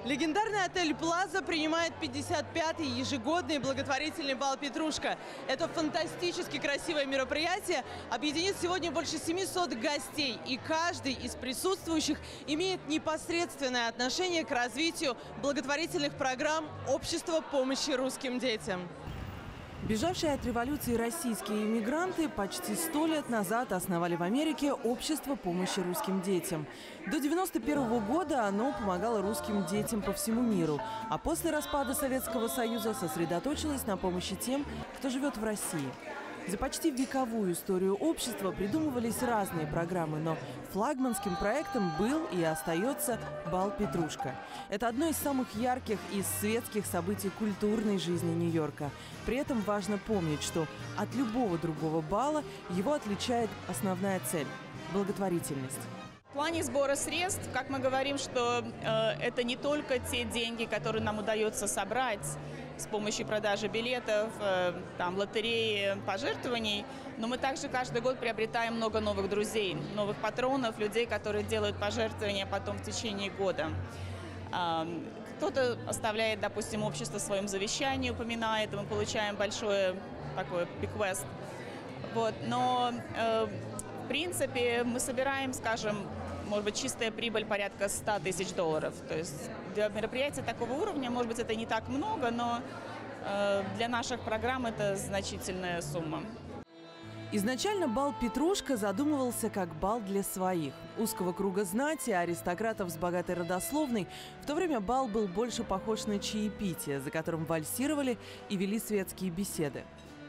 Легендарный отель «Плаза» принимает 55-й ежегодный благотворительный бал «Петрушка». Это фантастически красивое мероприятие объединит сегодня больше 700 гостей. И каждый из присутствующих имеет непосредственное отношение к развитию благотворительных программ Общества помощи русским детям. Бежавшие от революции российские иммигранты почти 100 лет назад основали в Америке Общество помощи русским детям. До 1991 года оно помогало русским детям по всему миру, а после распада Советского Союза сосредоточилось на помощи тем, кто живет в России. За почти вековую историю общества придумывались разные программы, но флагманским проектом был и остается бал «Петрушка». Это одно из самых ярких и светских событий культурной жизни Нью-Йорка. При этом важно помнить, что от любого другого бала его отличает основная цель – благотворительность. В плане сбора средств, как мы говорим, что это не только те деньги, которые нам удается собрать с помощью продажи билетов, лотереи, пожертвований, но мы также каждый год приобретаем много новых друзей, новых патронов, людей, которые делают пожертвования потом в течение года. Кто-то оставляет, допустим, общество в своем завещании, упоминает, и мы получаем большое такое bequest. Но в принципе мы собираем, скажем, может быть, чистая прибыль порядка $100 тысяч. То есть для мероприятия такого уровня, может быть, это не так много, но для наших программ это значительная сумма. Изначально бал «Петрушка» задумывался как бал для своих. Узкого круга знати, аристократов с богатой родословной. В то время бал был больше похож на чаепитие, за которым вальсировали и вели светские беседы.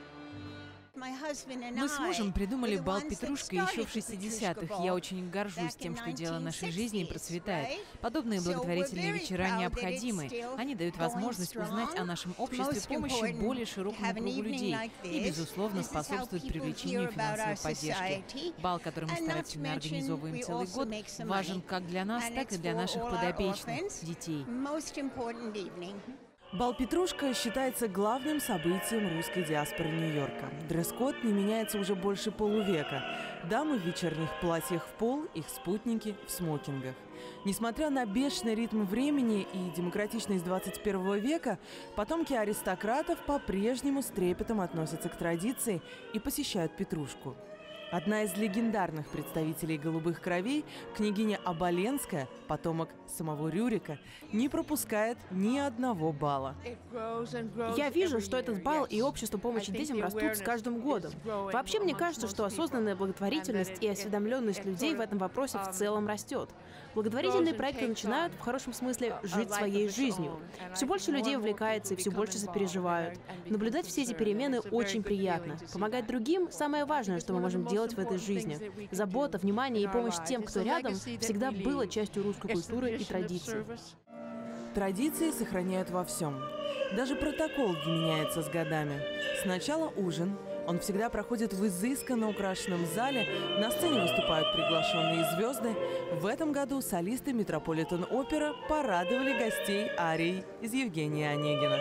Мы с мужем придумали бал «Петрушка» еще в 60-х. Я очень горжусь тем, что дело нашей жизни процветает. Подобные благотворительные вечера необходимы. Они дают возможность узнать о нашем обществе с помощью более широкому кругу людей и, безусловно, способствуют привлечению финансовой поддержки. Бал, который мы старательно организовываем целый год, важен как для нас, так и для наших подопечных, детей. Бал «Петрушка» считается главным событием русской диаспоры Нью-Йорка. Дресс-код не меняется уже больше полувека. Дамы в вечерних платьях в пол, их спутники в смокингах. Несмотря на бешеный ритм времени и демократичность 21 века, потомки аристократов по-прежнему с трепетом относятся к традиции и посещают «Петрушку». Одна из легендарных представителей голубых кровей, княгиня Оболенская, потомок самого Рюрика, не пропускает ни одного бала. Я вижу, что этот бал и общество помощи детям растут с каждым годом. Вообще, мне кажется, что осознанная благотворительность и осведомленность людей в этом вопросе в целом растет. Благотворительные проекты начинают, в хорошем смысле, жить своей жизнью. Все больше людей увлекается и все больше сопереживают. Наблюдать все эти перемены очень приятно. Помогать другим – самое важное, что мы можем делать в этой жизни. Забота, внимание и помощь тем, кто рядом, всегда было частью русской культуры и традиций. Традиции сохраняют во всем. Даже протокол не меняется с годами. Сначала ужин. Он всегда проходит в изысканно украшенном зале. На сцене выступают приглашенные звезды. В этом году солисты Метрополитен-опера порадовали гостей арией из Евгения Онегина.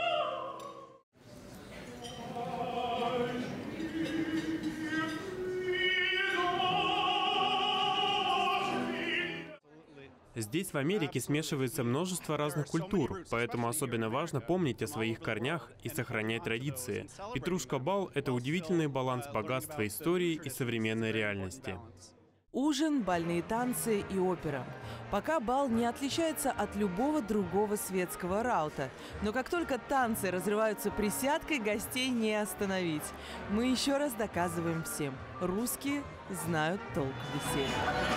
Здесь, в Америке, смешивается множество разных культур, поэтому особенно важно помнить о своих корнях и сохранять традиции. «Петрушка-бал» — это удивительный баланс богатства истории и современной реальности. Ужин, бальные танцы и опера. Пока бал не отличается от любого другого светского раута. Но как только танцы разрываются присядкой, гостей не остановить. Мы еще раз доказываем всем – русские знают толк в веселье.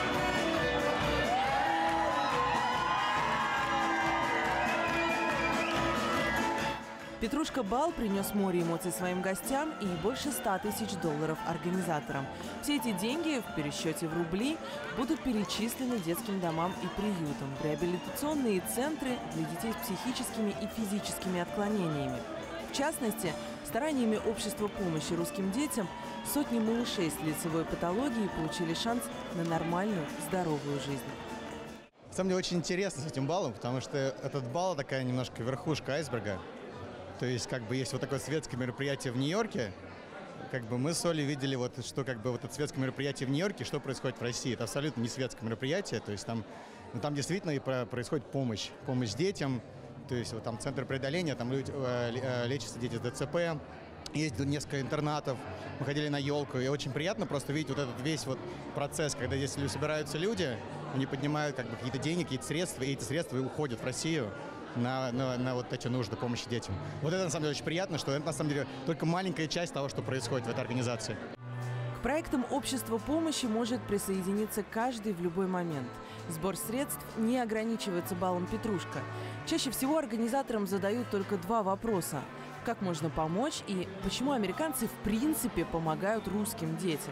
«Петрушка-бал» принес море эмоций своим гостям и больше $100 тысяч организаторам. Все эти деньги в пересчете в рубли будут перечислены детским домам и приютам, в реабилитационные центры для детей с психическими и физическими отклонениями. В частности, стараниями Общества помощи русским детям сотни малышей с лицевой патологией получили шанс на нормальную, здоровую жизнь. На самом деле очень интересно с этим балом, потому что этот бал такая немножко верхушка айсберга. То есть, есть вот такое светское мероприятие в Нью-Йорке. Мы с Олей видели, что это светское мероприятие в Нью-Йорке, что происходит в России. Это абсолютно не светское мероприятие. То есть там но там действительно и происходит помощь детям. То есть вот там центр преодоления, там лечатся дети с ДЦП. Есть несколько интернатов, мы ходили на елку, и очень приятно просто видеть вот этот весь вот процесс, когда здесь собираются люди, они поднимают как бы какие-то деньги, какие-то средства, и эти средства уходят в Россию на вот эти нужды помощи детям. Вот это на самом деле очень приятно, что это на самом деле только маленькая часть того, что происходит в этой организации. К проектам общества помощи может присоединиться каждый в любой момент. Сбор средств не ограничивается баллом «Петрушка». Чаще всего организаторам задают только два вопроса: как можно помочь и почему американцы в принципе помогают русским детям.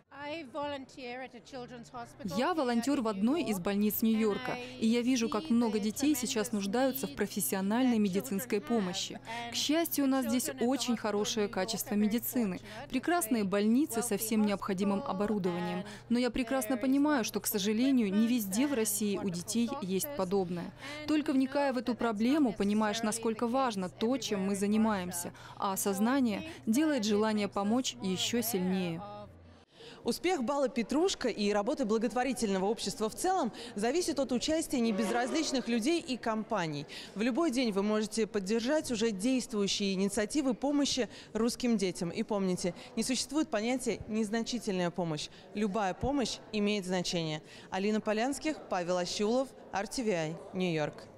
Я волонтер в одной из больниц Нью-Йорка, и я вижу, как много детей сейчас нуждаются в профессиональной медицинской помощи. К счастью, у нас здесь очень хорошее качество медицины, прекрасные больницы со всем необходимым оборудованием. Но я прекрасно понимаю, что, к сожалению, не везде в России у детей есть подобное. Только вникая в эту проблему, понимаешь, насколько важно то, чем мы занимаемся, а осознание делает желание помочь еще сильнее. Успех балла «Петрушка» и работы благотворительного общества в целом зависит от участия небезразличных людей и компаний. В любой день вы можете поддержать уже действующие инициативы помощи русским детям. И помните, не существует понятия «незначительная помощь». Любая помощь имеет значение. Алина Полянских, Павел Ощулов, RTVI, Нью-Йорк.